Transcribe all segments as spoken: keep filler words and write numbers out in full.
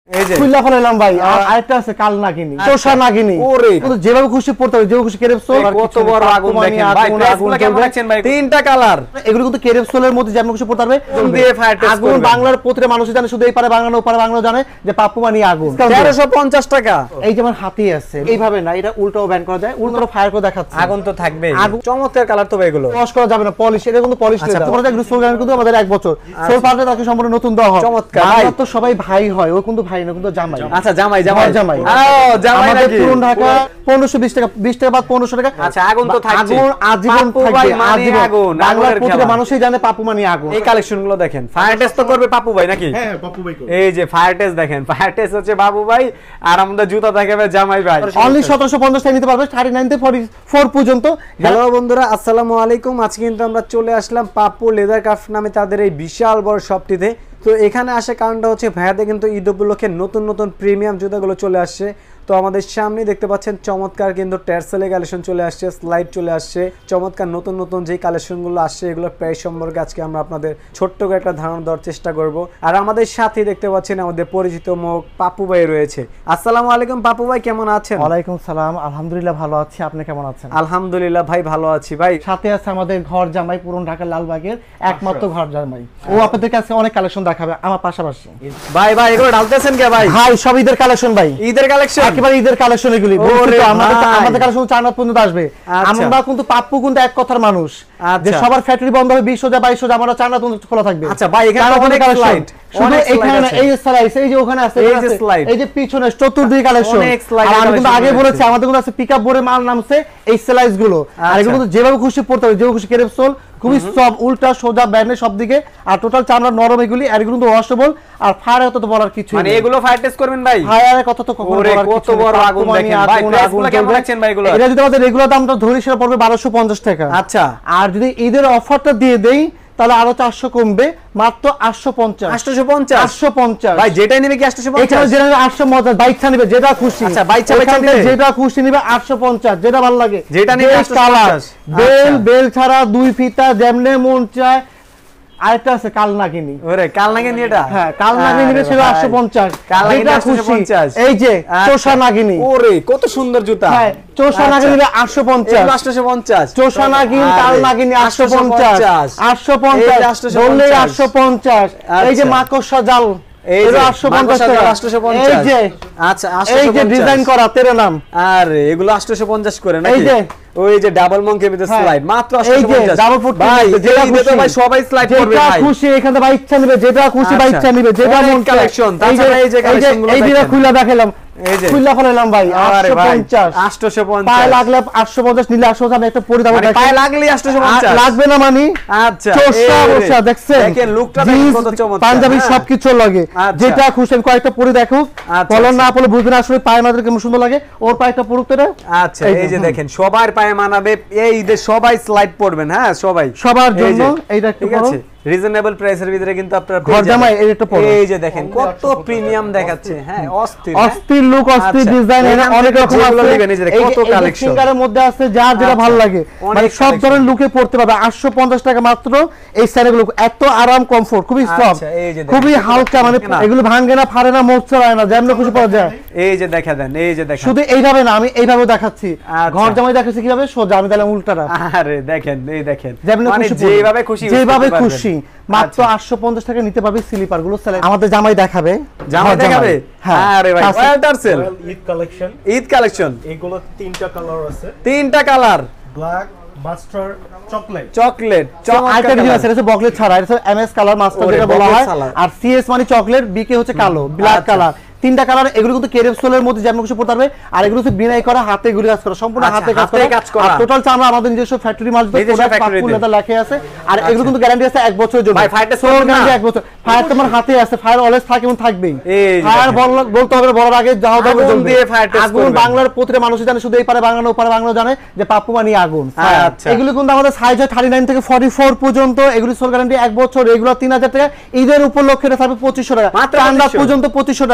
খুললা ফলাইলাম ভাই আরেকটা আছে কাল নাগিনী চোষা নাগিনী কিন্তু যেভাবে খুশি পড়তে হবে যেভাবে খুশি কেরেপসোল কত বড় আগুন দেখেন ভাই প্রেসগুলো কেমন দেখছেন ভাই তিনটা কালার এগুলো কিন্তু কেরেপসোলের মধ্যে যেমন খুশি পড়তে হবে দিয়ে ফায়ার টেস্ট আগুন বাংলার প্রতিটা মানুষ জানে শুধু এই পারে বাংলা ওপারে বাংলা জানে যে পাপ্পু মানে আগুন তেরোশো পঞ্চাশ টাকা এই যেমন হাতি আছে এইভাবে না এটা উল্টাও ব্যান করা যায় উল্টো ফায়ার করে দেখাচ্ছে আগুন তো থাকবে চমৎকার কালার তো ভাই এগুলো ওয়াশ করা যাবে না পলিশ এটা কিন্তু পলিশ না তোমরা এগুলো সোল গ্যারান্টি কিন্তু আমাদের এক বছর সোল পাল্টে তাকে সম্পূর্ণ নতুন দেওয়া হয় চমৎকার ভাই তো সবাই ভাই হয় ও কিন্তু ভাই না কিন্তু জামাই আচ্ছা জামাই জামাই জামাই ও জামাই নাকি পুরন ঢাকা পনেরোশো বিশ টাকা বিশ টাকা বাদ পনেরোশো টাকা আচ্ছা আগুন তো থাকছে আগুন আজীবন থাকবে আজীবন বাংলার প্রতিটা মানুষই জানে পাপ্পু মানে আগুন এই কালেকশন গুলো দেখেন ফায়ার টেস্ট তো করবে পাপ্পু ভাই নাকি হ্যাঁ পাপ্পু ভাই করবে এই যে ফায়ার টেস্ট দেখেন ফায়ার টেস্ট হচ্ছে বাবু ভাই আর আমাদের জুতা দেখাবে জামাই ভাই অনলি সতেরোশো পঞ্চাশ টাকা নিতে পারবে সাড়ে নয় থেকে চল্লিশ পর্যন্ত। হ্যালো বন্ধুরা আসসালামু আলাইকুম আজকে কিন্তু আমরা চলে আসলাম পাপ্পু লেদার ক্রাফট নামে তাদের এই বিশাল বড় শপটিতে। তো এখানে আসার কারণটা হচ্ছে ভাইয়াদের কিন্তু ঈদ উপলক্ষে নতুন নতুন প্রিমিয়াম জুতাগুলো চলে আসছে। তো আমাদের সামনে দেখতে পাচ্ছেন চমৎকার কিন্তু টার্সেলের কালেকশন চলে আসছে, স্লাইড চলে আসছে, চমৎকার নতুন নতুন যে কালেকশনগুলো আসছে এগুলোর প্রাইস সম্পর্কে আজকে আমরা আপনাদের ছোট্ট করে একটা ধারণা দেওয়ার চেষ্টা করব। আর আমাদের সাথে দেখতে পাচ্ছেন আমাদের পরিচিত মুখ পাপ্পু ভাই রয়েছে। আসসালামু আলাইকুম পাপ্পু ভাই, কেমন আছেন? ওয়ালাইকুম সালাম, আলহামদুলিল্লাহ ভালো আছি, আপনি কেমন আছেন? আলহামদুলিল্লাহ ভাই ভালো আছি ভাই। সাথে আছে আমাদের ঘর জামাই পুরন ঢাকা লালবাগের একমাত্র ঘর জামাই, ও আপনাদের কাছে অনেক কালেকশন দেখাবে আমার পাশাপাশি। ভাই ভাই এগুলো ঢালতেছেন কে ভাই? ভাই সব ঈদের কালেকশন ভাই, ঈদের কালেকশন একেবারে ঈদের কালেকশন এগুলি। আমাদের কালেকশন চার রাত পর্যন্ত আসবে। আমরা কিন্তু পাপ্পু কিন্তু এক কথার মানুষ, যে সবার ফ্যাক্টরি বন্ধ হবে বিশ হাজার বাইশ হাজার আমরা চার রাত পর্যন্ত খোলা থাকবে। আচ্ছা ভাই এখানে অনেক স্লাইড, শুধু এখানে না, এই স্লাইড এই যে ওখানে আছে, এই যে স্লাইড, এই যে পিছনে চতুর্দিকে কালেকশন। আর আমি কিন্তু আগে বলেছি আমাদের গুলো আছে পিকআপ বোর্ডে মাল নামছে এই স্লাইডস গুলো। আর এগুলো কিন্তু যেভাবে খুশি পড়তে হবে যেভাবে খুশি কেরেপসোল, খুবই সব উল্টা সোজা ব্যান্ডের সব দিকে। আর টোটাল চামড়া নরম এগুলি, আর এগুলো কিন্তু ওয়াশেবল। আর ফায়ারের কথা তো বলার কিছু মানে এগুলো ফায়ার টেস্ট করবেন ভাই? ফায়ারের কথা তো কখনো বলার কিছু কত বড় আগুন দেখেন ভাই, প্রাইসগুলো কেমন রাখছেন ভাই এগুলো? এটা যদি আমাদের রেগুলার দামটা ধরি সেটা পড়বে বারোশো পঞ্চাশ টাকা। আচ্ছা, আর যদি ঈদের অফারটা দিয়ে দেই তাহলে আরো চারশো কমবে, মাত্র আটশো পঞ্চাশ। আটশো পঞ্চাশ আটশো পঞ্চাশ ভাই, যেটাই নেবে কি আটশো পঞ্চাশ? এখানে যেটা আটশো পঞ্চাশ, বাইকটা নেবে যেটা খুশি। আচ্ছা বাইকটা নেবে যেটা খুশি নেবে আটশো পঞ্চাশ, যেটা ভালো লাগে যেটা নেবে আটশো পঞ্চাশ। বেল বেল ছাড়া দুই ফিতা যেমনে মন চায়। আরেকটা আছে কাল নাগিনী, ওরে কাল নাগিনী, এটা হ্যাঁ কাল নাগিনী নেবে ছিল আটশো পঞ্চাশ, কাল নাগিনী আটশো পঞ্চাশ। এই যে চোষা নাগিনী, ওরে কত সুন্দর জুতা। হ্যাঁ চোষা নাগিনী আটশো পঞ্চাশ, আটশো পঞ্চাশ। চোষা নাগিনী কাল নাগিনী আটশো পঞ্চাশ, আটশো পঞ্চাশ বললে আটশো পঞ্চাশ। এই যে মাকড়সা জাল এই যে আটশো পঞ্চাশ টাকা, আটশো পঞ্চাশ। এই যে আচ্ছা এই যে ডিজাইন করা তেরে নাম, আরে এগুলো আটশো পঞ্চাশ করে নাকি? এই যে ওই যে ডাবল মঙ্কি উইথ স্লাইড মাত্র আটশো পঞ্চাশ। ডাবল ফুট ভাই যেটা খুশি ভাই সবাই স্লাইড করবে ভাই, যেটা খুশি এখানে ভাই ইচ্ছা নেবে, যেটা খুশি ভাই ইচ্ছা নেবে, যেটা মন কালেকশন। তাছাড়া এই যে কালেকশনগুলো এই যে খুলে দেখাইলাম, এই যে খুলে ফলাইলাম ভাই আটশো পঞ্চাশ, আটশো পঞ্চাশ পায়ে লাগলে আটশো পঞ্চাশ নিলে আটশো আমি একটা পরি দাও, পায়ে লাগলে আটশো পঞ্চাশ লাগবে না মানে। আচ্ছা চোষা বসা দেখছেন, দেখেন লুকটা কত চমৎকার, পাঞ্জাবি সবকিছু লাগে, যেটা খুশি কয়েকটা পরি দেখো, বলন না বলে বুঝবেন আসলে পায়ে মাত্র কেমন সুন্দর লাগে। ওর পায়েটা পড়ুক তো। আচ্ছা এই যে দেখেন সবার পায়ে মানাবে, এই ঈদে সবাই স্লাইড পড়বেন, হ্যাঁ সবাই সবার জন্য এইটা ঠিক আছে। রিজনেবল প্রাইসের ভিতরে কিন্তু আপনারা ঘর জামাই এটা পড়ো। এই যে দেখেন কত প্রিমিয়াম দেখাচ্ছে, হ্যাঁ অস্থির অস্থির লুক, অস্থির ডিজাইন, এর অনেক রকম আছে, কত কালেকশন সিঙ্গারের মধ্যে আছে, যার যেটা ভালো লাগে মানে সব ধরনের লুকে পড়তে পারবে। আটশো পঞ্চাশ টাকা মাত্র এই স্টাইলগুলো, এত আরাম কমফোর্ট, খুবই সফট, খুবই হালকা, মানে এগুলো ভাঙে না ফাড়ে না মোচড়ায় না, যেমন খুশি পাওয়া যায়। এই যে দেখা দেন, এই যে দেখেন শুধু এইভাবে না, আমি এইভাবে দেখাচ্ছি, ঘর জামাই দেখাচ্ছি কিভাবে সোজা, আমি তাহলে উল্টাটা। আরে দেখেন এই দেখেন মানে যেভাবে খুশি যেভাবে খুশি মাত্র আটশো পঞ্চাশ টাকা নিতে পারবে। স্লিপার গুলো আমাদের জামাই দেখাবে, জামাই দেখাবে। আরে ভাই Tassel Eid collection, Eid collection এগুলো তিনটা কালার আছে, তিনটা colour, black, master, chocolate. Chocolate আরেকটা ডিজাইন আছে, এটা বকলেট ছাড়া, এটা এমএস কালার মাস্টার যেটা বলা হয়, আর সিএস মানে চকলেট, বিকে হচ্ছে কালো, ব্ল্যাক কালার, তিনটা কালার। এগুলো কিন্তু কেরেপসোলের মধ্যে যেমন কিছু পড়তে পারবে। আর এগুলো হচ্ছে বিনাই করা, হাতে গুলি কাজ করা, সম্পূর্ণ হাতে কাজ করা। আর টোটাল চামড়া আমাদের নিজস্ব ফ্যাক্টরি মাল, পাপ্পু লেদার লেখা আছে। আর এগুলো কিন্তু গ্যারান্টি আছে এক বছরের জন্য। ভাই ফায়ার টেস্ট করবেন না? এক বছর ফায়ার তোমার হাতে আছে, ফায়ার অলওয়েজ থাকে এবং থাকবেই। ফায়ার বলতে হবে বলার আগে যাও দাও আগুন দিয়ে ফায়ার টেস্ট করবেন। আগুন বাংলার প্রতিটা মানুষ জানে, শুধু এই পারে বাংলা ওপারে বাংলা জানে যে পাপ্পু মানে আগুন। আচ্ছা এগুলো কিন্তু আমাদের সাইজ হয় থার্টি নাইন থেকে ফর্টি ফোর পর্যন্ত। এগুলো সোল গ্যারান্টি এক বছর, এগুলো তিন হাজার টাকা। ঈদের উপলক্ষে এটা থাকবে পঁচিশশো টাকা, চার রাত পর্যন্ত পঁচিশশো টাকা।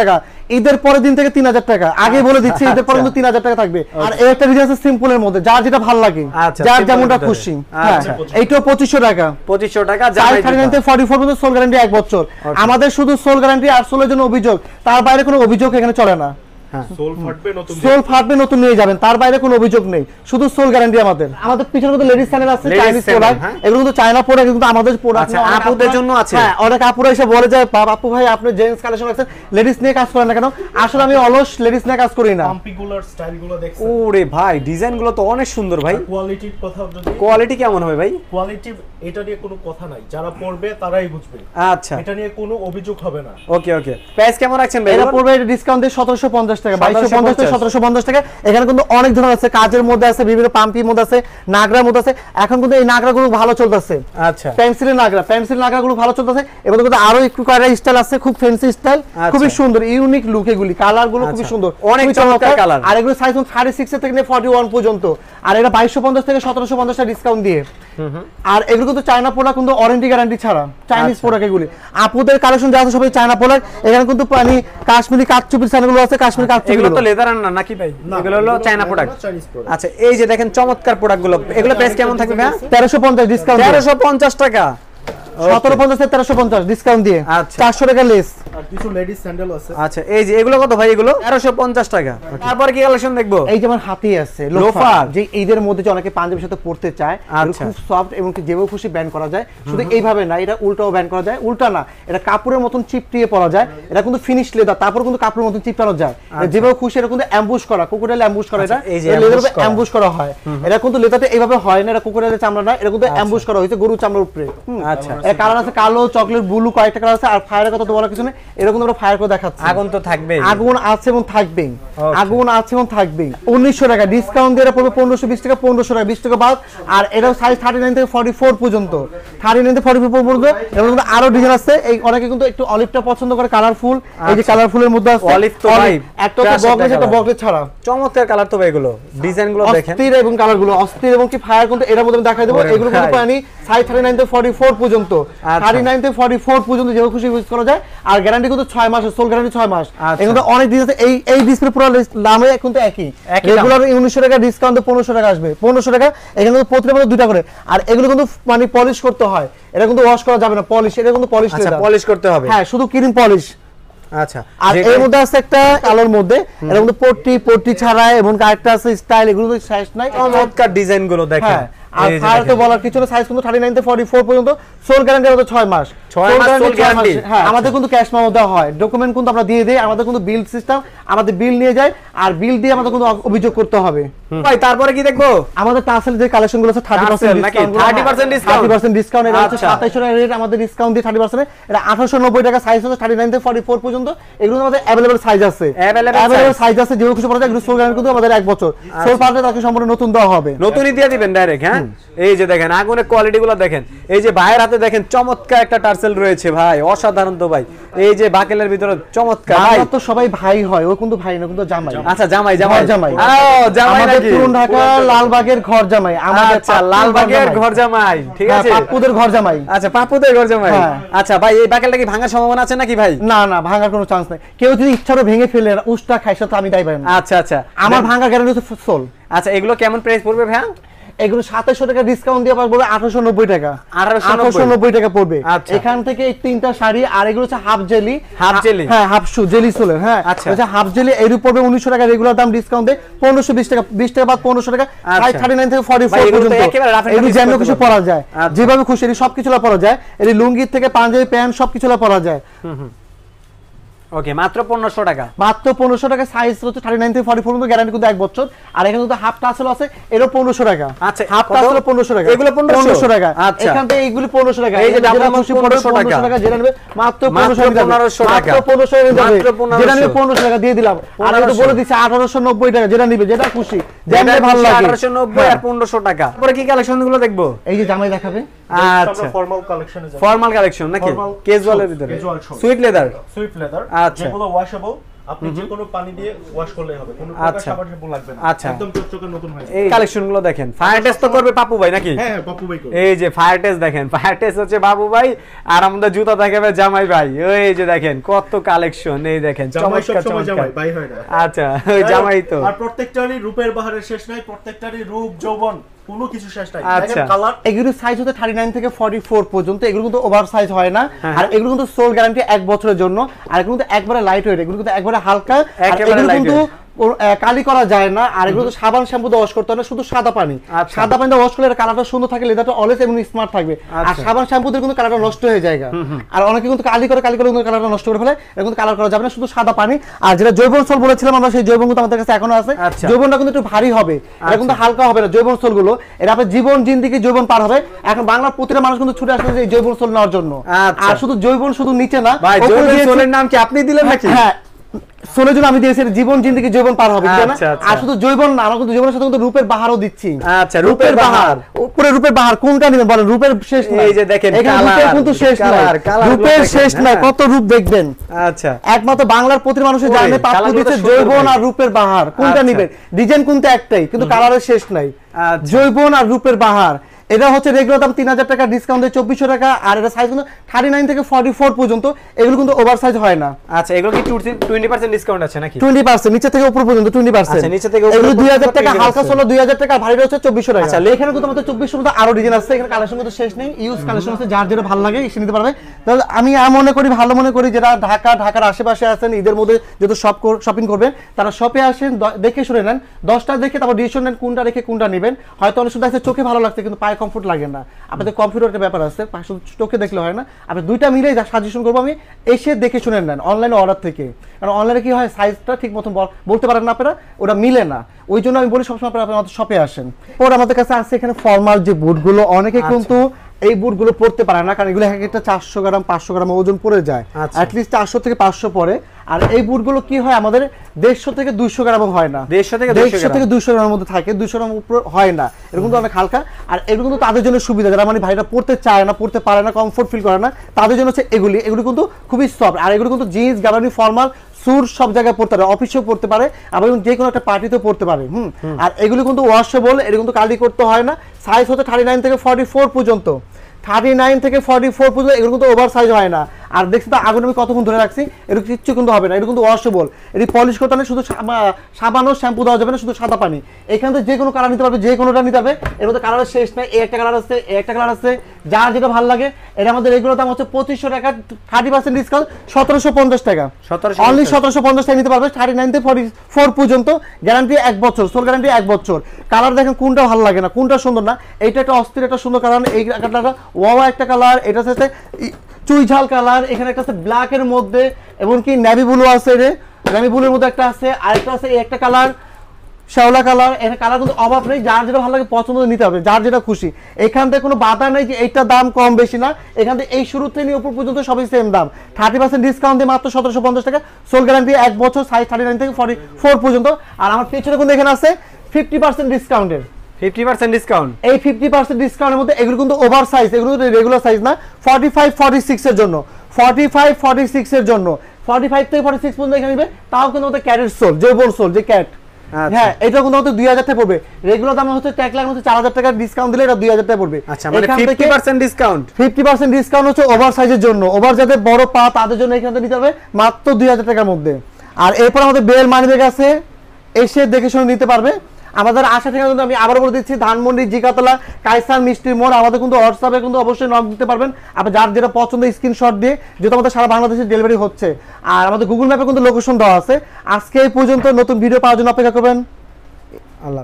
ঈদের পরের দিন থেকে তিন হাজার টাকা আগে বলে দিচ্ছি, ঈদের পরে কিন্তু তিন হাজার টাকা থাকবে। আর এই একটা ডিজাইন আছে সিম্পলের মধ্যে, যার যেটা ভালো লাগে, যার যেমনটা খুশি। হ্যাঁ, এইটাও পঁচিশশো টাকা, পঁচিশশো টাকা সাইজ থার্টি নাইন থেকে ফর্টি ফোর পর্যন্ত সোল গ্যারান্টি এক বছর। আমাদের শুধু সোল গ্যারান্টি আর সোলের জন্য অভিযোগ, তার বাইরে কোনো অভিযোগ এখানে চলে না। সোল ফাটবে নতুন সোল ফাটবে নতুন নিয়ে যাবেন, তার বাইরে কোনো অভিযোগ নেই, শুধু সোল গ্যারান্টি। আমাদের আমাদের পিছনে কিন্তু লেডিস চ্যানেল আছে, চাইনিজ প্রোডাক্ট, এগুলো কিন্তু চায়না প্রোডাক্ট, কিন্তু আমাদের প্রোডাক্ট আচ্ছা আপুদের জন্য আছে। হ্যাঁ, অনেক আপুরা এসে বলে যে বাপু ভাই আপনি জেন্টস কালেকশন রাখছেন, লেডিস নিয়ে কাজ করেন না কেন? আসলে আমি অলস লেডিস নিয়ে কাজ করি না। পাম্পিগুলার স্টাইলগুলো দেখছেন? ওরে ভাই ডিজাইনগুলো তো অনেক সুন্দর ভাই। কোয়ালিটির কথা যদি, কোয়ালিটি কেমন হবে ভাই? কোয়ালিটি এটা নিয়ে কোনো কথা নাই, যারা পড়বে তারাই বুঝবে। আচ্ছা, এটা নিয়ে কোনো অভিযোগ হবে না। ওকে ওকে, প্রাইস কেমন রাখছেন ভাই? এটা পড়বে ডিসকাউন্ট দিয়ে সতেরোশো পঞ্চাশ টাকা, বাইশশো পঞ্চাশ থেকে সতেরোশো পঞ্চাশ টাকা। এখানে কিন্তু অনেক ধরনের আছে, কাজের মধ্যে আছে, বিভিন্ন পাম্পির মধ্যে আছে, নাগরার মধ্যে আছে। এখন কিন্তু এই নাগরাগুলো ভালো চলতেছে। আচ্ছা, পেন্সিলের নাগরা, পেন্সিল নাগরাগুলো ভালো চলতেছে। এবং কিন্তু আরো একটু কয়টা স্টাইল আছে, খুব ফ্যান্সি স্টাইল, খুবই সুন্দর ইউনিক লুক, এগুলি কালারগুলো খুবই সুন্দর, অনেক চমৎকার কালার। আর এগুলো সাইজ থার্টি সিক্স থেকে নিয়ে ফর্টি ওয়ান পর্যন্ত। আর এটা বাইশশো পঞ্চাশ থেকে সতেরোশো পঞ্চাশ টাকা ডিসকাউন্ট দিয়ে। আর এগুলো কিন্তু চায়না প্রোডাক্ট, কিন্তু ওয়ারেন্টি গ্যারান্টি ছাড়া চাইনিজ প্রোডাক্ট এগুলি। আপুদের কালেকশন যা আছে সবই চায়না প্রোডাক্ট। এখানে কিন্তু পানি কাশ্মীরি কাঠচুপির চ্যানেলগুলো আছে, কাশ্মীরি কাঠচুপি। এগুলো তো লেদার না নাকি ভাই? এগুলো হলো চায়না প্রোডাক্ট। আচ্ছা, এই যে দেখেন চমৎকার প্রোডাক্টগুলো, এগুলো প্রাইস কেমন থাকবে ভাই? তেরোশো পঞ্চাশ ডিসকাউন্ট, তেরোশো পঞ্চাশ টাকা, সতেরো পঞ্চাশ থেকে তেরোশো পঞ্চাশ ডিসকাউন্ট দিয়ে। আচ্ছা, চারশো টাকা লেস। আর কিছু লেডিস স্যান্ডেল আছে। আচ্ছা, এই যে এগুলো কত ভাই? এগুলো তেরোশো পঞ্চাশ টাকা। তারপর কি কালেকশন দেখবো? এই যেমন হাতি আছে লোফার, যে ঈদের মধ্যে যে অনেকে পাঞ্জাবির সাথে পড়তে চায়, খুব সফট এবং যেভাবে খুশি ব্যান্ড করা যায়। শুধু এইভাবে না, এটা উল্টাও ব্যান্ড করা যায়, উল্টা না, এটা কাপড়ের মতন চিপটিয়ে পরা যায়। এটা কিন্তু ফিনিশ লেদার, তারপর কিন্তু কাপড়ের মতন চিপটানো যায়। যেভাবে খুশি এটা কিন্তু অ্যাম্বুশ করা, কোকোডাইল অ্যাম্বুশ করা, এটা লেদারে অ্যাম্বুশ করা হয়। এটা কিন্তু লেদারটা এইভাবে হয় না, এটা কোকোডাইলের চামড়া না, এটা কিন্তু অ্যাম্বুশ করা হয়েছে গরুর চামড়ার উপরে। আচ্ছা, এর কালার আছে কালো, চকলেট, ব্লু, কয়েকটা কালার আছে। আর ফায়ারের কথা তো বলার কিছু নেই, এরকম আমরা ফায়ার করে দেখাচ্ছি। আগুন তো থাকবে, আগুন আছে এবং থাকবে, আগুন আছে এবং থাকবে। উনিশশো টাকা ডিসকাউন্ট দিয়ে পড়বে পনেরোশো বিশ টাকা, পনেরোশো টাকা বিশ টাকা বাদ। আর এটাও সাইজ থার্টি নাইন থেকে ফর্টি ফোর পর্যন্ত, থার্টি নাইন থেকে ফর্টি ফোর পর্যন্ত। এবং কিন্তু আরো ডিজাইন আছে। এই অনেকে কিন্তু একটু অলিভটা পছন্দ করে, কালারফুল। এই যে কালারফুলের মধ্যে আছে অলিভ, তো ভাই একটা তো বকলেট, একটা বকলেট ছাড়া চমৎকার কালার তো ভাই। এগুলো ডিজাইনগুলো দেখেন, অস্থির এবং কালারগুলো অস্থির। এবং কি ফায়ার কিন্তু এর মধ্যে আমি দেখাই দেবো। এগুলো কিন্তু পানি সাইজ থার্টি নাইন থেকে ফর্টি ফোর পর্যন্ত, থার্টি নাইন থেকে ফর্টি ফোর পর্যন্ত যেভাবে খুশি ইউজ করা যায়। আর গ্যারান্টি কিন্তু ছয় মাসের, সোল গ্যারান্টি ছয় মাস। এগুলো অনেক ডিজাইন আছে। এই এই ডিসপ্লে পুরো দামে কিন্তু একই, রেগুলার উনিশশো টাকা ডিসকাউন্ট পনেরোশো টাকা আসবে, পনেরোশো টাকা। এখানে কিন্তু প্রতিটা মধ্যে দুইটা করে। আর এগুলো কিন্তু মানে পলিশ করতে হয়, এটা কিন্তু ওয়াশ করা যাবে না, পলিশ। এটা কিন্তু পলিশ, আচ্ছা পলিশ করতে হবে। হ্যাঁ, শুধু ক্রিম পলিশ। আচ্ছা, আর এর মধ্যে আছে একটা কালোর মধ্যে, এর মধ্যে পট্টি পট্টি ছাড়া এবং আরেকটা আছে স্টাইল, এগুলো তো শেষ নাই। চমৎকার ডিজাইনগুলো দেখেন। আর ফায়ার তো বলার কিছু না, সাইজ কিন্তু থার্টি নাইন থেকে ফর্টি ফোর পর্যন্ত, সোল গ্যারান্টি আমাদের ছয় মাস। ছয় মাস সোল গ্যারান্টি। হ্যাঁ, আমাদের কিন্তু ক্যাশ মেমো দেওয়া হয়, ডকুমেন্ট কিন্তু আমরা দিয়ে দেই। আমাদের কিন্তু বিল সিস্টেম, আমাদের বিল নিয়ে যায়, আর বিল দিয়ে আমাদের কিন্তু অভিযোগ করতে হবে। ভাই তারপরে কি দেখবো? আমাদের টাসেল যে কালেকশনগুলো আছে thirty percent discount, thirty percent discount, thirty percent discount. এটা হচ্ছে সাতাইশশো টাকা রেট, আমাদের ডিসকাউন্ট দিয়ে থার্টি পার্সেন্ট। এটা আঠারোশো নব্বই টাকা, সাইজ হচ্ছে থার্টি নাইন থেকে ফর্টি ফোর পর্যন্ত। এগুলো আমাদের অ্যাভেলেবল সাইজ আছে, অ্যাভেলেবল সাইজ আছে, যেগুলো কিছু পড়া যায়। এগুলো সোল গ্যারান্টি কিন্তু আমাদের এক বছর, সোল পাল্টে তাকে সম্পূর্ণ নতুন দেওয়া হবে, নতুনই দিয়ে দিবেন ডাইরেক্ট। হ্যাঁ, এই যে দেখেন আগুনের কোয়ালিটিগুলো দেখেন। এই যে ভাইয়ের হাতে দেখেন চমৎকার একটা টার্সেল রয়েছে ভাই, অসাধারণ তো ভাই। এই যে বাকেলের ভিতরে চমৎকার। ভাই তো সবাই ভাই হয়, ও কিন্তু ভাই না, কিন্তু জামাই। আচ্ছা, জামাই জামাই জামাই। ও জামাই আমাদের নাকি? পুরন ঢাকা লালবাগের ঘর জামাই, আমাদের আচ্ছা লালবাগের ঘর জামাই, ঠিক আছে। পাপ্পুদের ঘর জামাই। আচ্ছা, পাপ্পুদের ঘর জামাই। আচ্ছা ভাই, এই বাকেলটা কি ভাঙার সম্ভাবনা আছে নাকি ভাই? না না, ভাঙার কোনো চান্স নাই। কেউ যদি ইচ্ছারও ভেঙে ফেলে উষ্টা খায়, সেটা আমি দায়ী পাই না। আচ্ছা আচ্ছা, আমার ভাঙার গ্যারান্টি হচ্ছে সোল। আচ্ছা, এগুলো কেমন প্রাইস পড়বে ভাই? এগুলো সাতাইশশো টাকা ডিসকাউন্ট দিয়ে পড়বে আঠারোশো নব্বই টাকা, আঠারোশো নব্বই টাকা পড়বে। এখান থেকে এই তিনটা শাড়ি, আর এগুলো হচ্ছে হাফ জেলি, হাফ জেলি, হ্যাঁ হাফ শু জেলি সোলে। হ্যাঁ, আচ্ছা হাফ জেলি এর উপরে উনিশশো টাকা রেগুলার দাম, ডিসকাউন্ট দিয়ে পনেরোশো বিশ টাকা, বিশ টাকা বাদ পনেরোশো টাকা, থার্টি নাইন থেকে ফর্টি ফোর পর্যন্ত। এগুলো যেমন কিছু পরা যায়, যেভাবে খুশি সবকিছু পরা যায়। এর লুঙ্গির থেকে পাঞ্জাবি প্যান্ট সবকিছু পরা যায়। ওকে, মাত্র পনেরোশো টাকা, মাত্র পনেরোশো টাকা। সাইজ হচ্ছে থার্টি নাইন থেকে ফর্টি ফোর পর্যন্ত, গ্যারান্টি কিন্তু এক বছর। আর এখানে কিন্তু হাফ টাসেল আছে, এরও পনেরোশো টাকা। আচ্ছা, হাফ টাসেল পনেরোশো টাকা, এগুলো পনেরোশো টাকা। আচ্ছা, এখান থেকে এইগুলো পনেরোশো টাকা। এই যে ডাবল খুশি পনেরোশো টাকা, যেটা নেবে মাত্র পনেরোশো টাকা, পনেরোশো টাকা, মাত্র পনেরোশো টাকা যেটা নেবে পনেরোশো টাকা দিয়ে দিলাম। আর এটা বলে দিচ্ছি আঠারোশো নব্বই টাকা, যেটা নিবে যেটা খুশি, যেটা ভালো লাগে, আঠারোশো নব্বই আর পনেরোশো টাকা। তারপরে কি কালেকশনগুলো দেখবো? এই যে জামাই দেখাবে। আচ্ছা, ফর্মাল কালেকশনে যাব, ফর্মাল কালেকশন নাকি? ক্যাজুয়ালের ভিতরে, সুইট লেদার, সুইট লেদার, আচ্ছা, যেগুলো ওয়াশেবল। আপনি যে কোনো পানি দিয়ে ওয়াশ করলেই হবে, কোনো প্রকার সাবান শ্যাম্পু লাগবে না, একদম চকচকে নতুন হয়ে যাবে। এই কালেকশনগুলো দেখেন, ফায়ার টেস্ট তো করবে পাপ্পু ভাই নাকি? হ্যাঁ হ্যাঁ পাপ্পু ভাই করবে। এই যে ফায়ার টেস্ট দেখেন, ফায়ার টেস্ট হচ্ছে বাবু ভাই, আর আমাদের জুতা দেখাবে জামাই ভাই। এই যে দেখেন কত কালেকশন, এই দেখেন জামাই সব সময় জামাই ভাই হয় না। আচ্ছা ওই জামাই তো। আর প্রত্যেকটারই রূপের বাহারের শেষ নাই, প্রত্যেকটারই রূপ যৌবন কোনো কিছু শেষ নাই। আচ্ছা কালার এগুলো সাইজ হতে থার্টি নাইন থেকে ফর্টি ফোর পর্যন্ত, এগুলো কিন্তু ওভার সাইজ হয় না। আর এগুলো কিন্তু সোল গ্যারান্টি এক বছরের জন্য, আর এগুলো কিন্তু একবারে লাইট ওয়েট, এগুলো কিন্তু একবারে হালকা, আর এগুলো কিন্তু কালি করা যায় না। আর এগুলো সাবান শ্যাম্পু দিয়ে ওয়াশ করতে হয় না, শুধু সাদা পানি, সাদা পানি দিয়ে ওয়াশ করলে কালারটা সুন্দর থাকে, লেদারটা অলওয়েজ এবং স্মার্ট থাকবে। আর সাবান শ্যাম্পু দিয়ে কিন্তু কালারটা নষ্ট হয়ে যায়। আর অনেকে কিন্তু কালি করে কালি করে কিন্তু কালারটা নষ্ট করে ফেলে, এটা কিন্তু কালার করা যাবে না, শুধু সাদা পানি। আর যেটা জৈবন সোল বলেছিলাম আমরা, সেই জৈবন কিন্তু আমাদের কাছে এখনো আছে। জৈবনটা কিন্তু একটু ভারী হবে, এটা কিন্তু হালকা হবে না জৈবন সোল গুলো, এটা আপনার জীবন জিন্দিগি জৈবন পার হবে। এখন বাংলার প্রতিটা মানুষ কিন্তু ছুটে আসছে এই জৈবন সোল নেওয়ার জন্য। আর শুধু জৈবন শুধু নিচে না, জৈবন সোলের নাম কি আপনি দিলেন নাকি? হ্যাঁ সোলের জন্য আমি দিয়েছি জীবন জিন্দিগি জৈবন পার হবে। আর শুধু জৈবন না, আমরা কিন্তু জৈবনের সাথে কিন্তু রূপের বাহারও দিচ্ছি। আচ্ছা রূপের বাহার, উপরে রূপের বাহার কোনটা নেবেন বলেন? রূপের শেষ নাই, এই যে দেখেন রূপের কিন্তু শেষ নাই, রূপের শেষ নাই, কত রূপ দেখবেন। আচ্ছা একমাত্র বাংলার প্রতিটা মানুষের জানে পাপ্পু দিচ্ছে জৈবন আর রূপের বাহার, কোনটা নেবেন? ডিজাইন কিন্তু একটাই, কিন্তু কালারের শেষ নাই। জৈবন আর রূপের বাহার, এটা হচ্ছে রেগুলার দাম তিন হাজার টাকা, ডিসকাউন্ট দিয়ে চব্বিশশো টাকা। আর এটা সাইজ কিন্তু থার্টি নাইন থেকে ফর্টি ফোর পর্যন্ত, এগুলো কিন্তু ওভার সাইজ হয় না। আচ্ছা এগুলো কি টোয়েন্টি পার্সেন্ট ডিসকাউন্ট আছে নাকি? টোয়েন্টি পার্সেন্ট নিচে থেকে উপর পর্যন্ত টোয়েন্টি পার্সেন্ট। আচ্ছা নিচে থেকে এগুলো দুই হাজার টাকা, হালকা সোলো দুই হাজার টাকা, ভারী হচ্ছে চব্বিশশো টাকা। আচ্ছা এখানে কিন্তু আমাদের চব্বিশশো মতো আরো ডিজাইন আছে, এখানে কালেকশন কিন্তু শেষ নেই, ইউজ কালেকশন আছে, যার যেটা ভালো লাগে সে নিতে পারবে। তাহলে আমি মনে করি ভালো মনে করি যারা ঢাকা ঢাকার আশেপাশে আছেন, ঈদের মধ্যে যেহেতু শপ শপিং করবেন, তারা শপে আসেন, দেখে শুনে নেন, দশটা দেখে তারপর ডিসিশন নেন কোনটা রেখে কোনটা নেবেন। হয়তো অনেক সময় আছে চোখে ভালো লাগছে কিন্তু পায়ে কমফোর্ট লাগে না, আপনাদের কম্পিউটার একটা ব্যাপার আছে, শুধু চোখে দেখলে হয় না। আপনি দুইটা মিলে সাজেশন করবো আমি, এসে দেখে শুনে নেন অনলাইনে অর্ডার থেকে। কারণ অনলাইনে কি হয়, সাইজটা ঠিক মতন বলতে পারেন না আপনারা, ওটা মিলে না, ওই জন্য আমি বলি সবসময় আপনারা আমাদের শপে আসেন। ওর আমাদের কাছে আছে এখানে ফর্মাল যে বুটগুলো, অনেকে কিন্তু এই বুটগুলো পড়তে পারে না, কারণ এগুলো এক একটা চারশো গ্রাম পাঁচশো গ্রাম ওজন পড়ে যায়, অ্যাটলিস্ট চারশো থেকে পাঁচশো পরে। আর এই বুটগুলো কি হয় আমাদের দেড়শো থেকে দুইশো গ্রাম হয় না, দেড়শো থেকে দুইশো গ্রামের মধ্যে থাকে, দুইশো গ্রাম উপর হয় না, এরকম কিন্তু অনেক হালকা। আর এগুলো কিন্তু তাদের জন্য সুবিধা, যারা মানে ভাইরা পড়তে চায় না, পড়তে পারে না, কমফোর্ট ফিল করে না, তাদের জন্য হচ্ছে এগুলি। এগুলো কিন্তু খুবই সফট, আর এগুলো কিন্তু জিন্স গার্মেন্ট ফর্মাল সুর সব জায়গায় পড়তে পারে, অফিসেও পড়তে পারে, আবার যে কোনো একটা পার্টিতেও পড়তে পারে। হুম আর এগুলো কিন্তু ওয়াশেবল, এটা কিন্তু কালি করতে হয় না। সাইজ হচ্ছে থার্টি নাইন থেকে ফর্টি ফোর পর্যন্ত, থার্টি নাইন থেকে ফর্টি ফোর পর্যন্ত, এগুলো কিন্তু ওভার সাইজ হয় না। আর দেখছি তো আগুন আমি কতক্ষণ ধরে রাখছি, এরকম কিচ্ছু কিন্তু হবে না, এটা কিন্তু ওয়াশেবল, এটি পলিশ করতে হবে, শুধু সাবান ও শ্যাম্পু দেওয়া যাবে না, শুধু সাদা পানি। এখান থেকে যে কোনো কালার নিতে পারবে, যে কোনোটা নিতে পারবে, এর মধ্যে কালারের শেষ নাই, এই একটা কালার আছে, এই একটা কালার আছে, যার যেটা ভালো লাগে। এটা আমাদের রেগুলার দাম হচ্ছে পঁচিশশো টাকা, থার্টি পার্সেন্ট ডিসকাউন্ট সতেরোশো পঞ্চাশ টাকা, অনলি সতেরোশো পঞ্চাশ টাকা নিতে পারবে, থার্টি নাইন থেকে ফর্টি ফোর পর্যন্ত, গ্যারান্টি এক বছর, সোল গ্যারান্টি এক বছর। কালার দেখেন কোনটা ভালো লাগে না, কোনটা সুন্দর না, এইটা একটা অস্থির একটা সুন্দর কালার, এই কালারটা ওয়া একটা কালার, এটা হচ্ছে চুই ঝাল কালার, এখানে একটা আছে ব্ল্যাক এর মধ্যে, এবং কি নেভি ব্লু আছে, রে নেভি ব্লুর মধ্যে একটা আছে, আরেকটা আছে এই একটা কালার শ্যাওলা কালার। এখানে কালার কিন্তু অভাব নেই, যার যেটা ভালো লাগে পছন্দ নিতে হবে, যার যেটা খুশি। এখান থেকে কোনো বাধা নেই যে এইটা দাম কম বেশি না, এখান থেকে এই শুরু থেকে উপর পর্যন্ত সবই সেম দাম, থার্টি পার্সেন্ট ডিসকাউন্ট দিয়ে মাত্র সতেরোশো পঞ্চাশ টাকা, সোল গ্যারান্টি এক বছর, সাইজ থার্টি নাইন থেকে ফর্টি ফোর পর্যন্ত। আর আমার পেছনে কিন্তু এখানে আছে ফিফটি পার্সেন্ট ডিসকাউন্টের, ফিফটি পার্সেন্ট ডিসকাউন্ট। এই ফিফটি পার্সেন্ট ডিসকাউন্টের মধ্যে এগুলো কিন্তু ওভার সাইজ, এগুলো রেগুলার সাইজ না, ফর্টি ফাইভ ফর্টি সিক্স এর জন্য, ফর্টি ফাইভ ফর্টি সিক্স এর জন্য, ফর্টি ফাইভ থেকে ফর্টি সিক্স পর্যন্ত এখানে নিবে, তাও কিন্তু আমাদের ক্যাটের সোল, জৈবন সোল যে ক্যাট, হ্যাঁ এটা কিন্তু আমাদের দুই হাজার টাকা পড়বে, রেগুলার দাম হচ্ছে এক লাখ হচ্ছে চার হাজার টাকা, ডিসকাউন্ট দিলে এটা দুই হাজার টাকা পড়বে। আচ্ছা মানে fifty percent discount, fifty percent discount হচ্ছে ওভার সাইজের জন্য, ওভার যাদের বড় পা তাদের জন্য এখান থেকে নিতে হবে মাত্র দুই হাজার টাকার মধ্যে। আর এরপর আমাদের বেল মানিব্যাগ আছে, এসে দেখে শুনে নিতে পারবে। আমাদের আশা ঠিকানা কিন্তু আমি আবার বলে দিচ্ছি, ধানমন্ডি, জিগাতলা, কাইসার, মিষ্টির মোড়। আমাদের কিন্তু হোয়াটসঅ্যাপে কিন্তু অবশ্যই নক দিতে পারবেন, আপনি যার যেটা পছন্দ স্ক্রিনশট দিয়ে, যেহেতু আমাদের সারা বাংলাদেশে ডেলিভারি হচ্ছে। আর আমাদের গুগল ম্যাপে কিন্তু লোকেশন দেওয়া আছে। আজকে এই পর্যন্ত, নতুন ভিডিও পাওয়ার জন্য অপেক্ষা করবেন।